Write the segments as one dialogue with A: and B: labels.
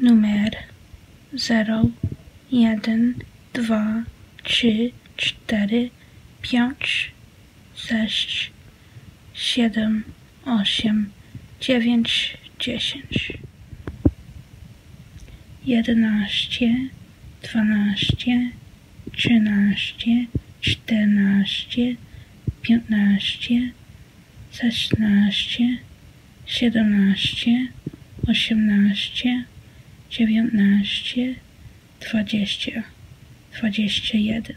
A: numer 0, 1, 2, 3, 4, 5, 6, 7, 8, 9, 10, 11, 12, 13, 14, 15, 16, 17, 18, 19, 20, 21,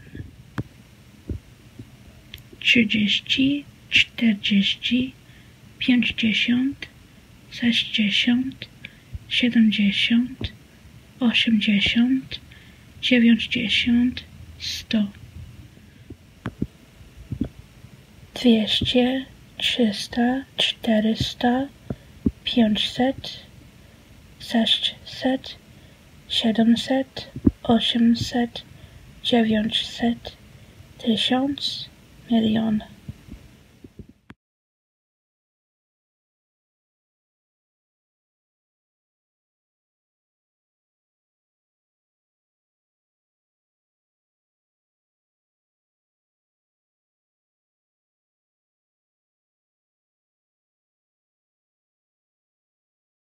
A: 30, 40, 50, 60, 70, 80, 90, 100, 200, 300, 400, 500, 600, 700, 800, 900, 1000, milion.